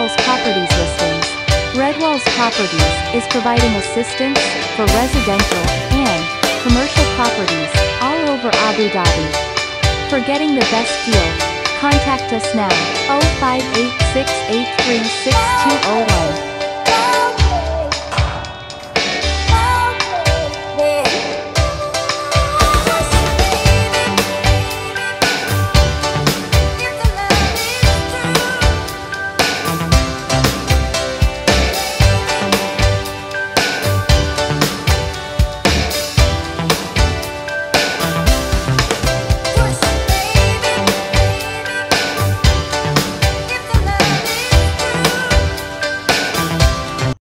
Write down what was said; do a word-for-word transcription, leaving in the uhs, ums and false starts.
Walls Properties listings. Red Walls Properties is providing assistance for residential and commercial properties all over Abu Dhabi. For getting the best deal, contact us now, oh five eight six eight three six two oh one.